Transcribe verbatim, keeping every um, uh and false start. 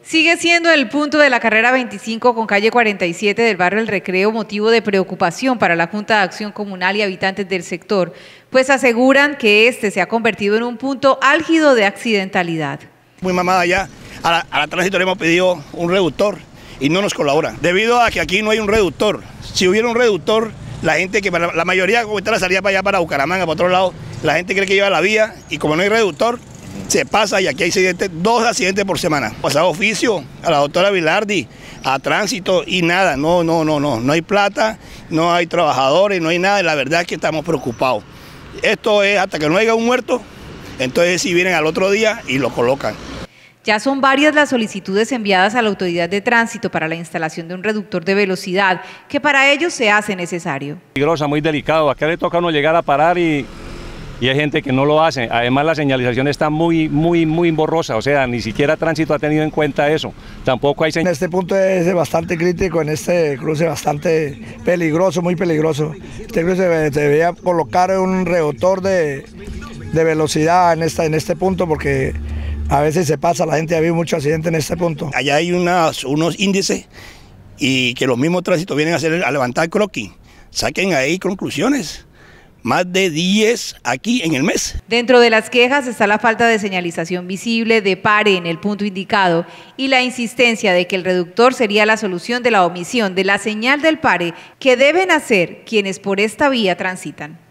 Sigue siendo el punto de la carrera veinticinco con calle cuarenta y siete del barrio El Recreo motivo de preocupación para la Junta de Acción Comunal y habitantes del sector, pues aseguran que este se ha convertido en un punto álgido de accidentalidad. Muy mamada ya, a la, a la tránsito le hemos pedido un reductor y no nos colabora, debido a que aquí no hay un reductor. Si hubiera un reductor, la gente que, para la mayoría, como está la salida para allá, para Bucaramanga, para otro lado, la gente cree que lleva la vía y como no hay reductor, se pasa y aquí hay accidentes, dos accidentes por semana. Pasado oficio a la doctora Vilardi, a tránsito y nada, no, no, no, no, no hay plata, no hay trabajadores, no hay nada, y la verdad es que estamos preocupados. Esto es hasta que no haya un muerto, entonces si vienen al otro día y lo colocan. Ya son varias las solicitudes enviadas a la Autoridad de Tránsito para la instalación de un reductor de velocidad, que para ello se hace necesario. Peligrosa, muy delicado, acá le toca a uno llegar a parar y... y hay gente que no lo hace. Además la señalización está muy, muy, muy borrosa, o sea, ni siquiera tránsito ha tenido en cuenta eso. Tampoco hay señal. En este punto es bastante crítico, en este cruce bastante peligroso, muy peligroso. Este cruce debería colocar un reductor de, de velocidad en, esta, en este punto porque a veces se pasa, la gente ha habido muchos accidentes en este punto. Allá hay unas, unos índices y que los mismos tránsitos vienen a, hacer, a levantar croquis. Saquen ahí conclusiones. Más de diez aquí en el mes. Dentro de las quejas está la falta de señalización visible, de pare en el punto indicado y la insistencia de que el reductor sería la solución de la omisión de la señal del pare que deben hacer quienes por esta vía transitan.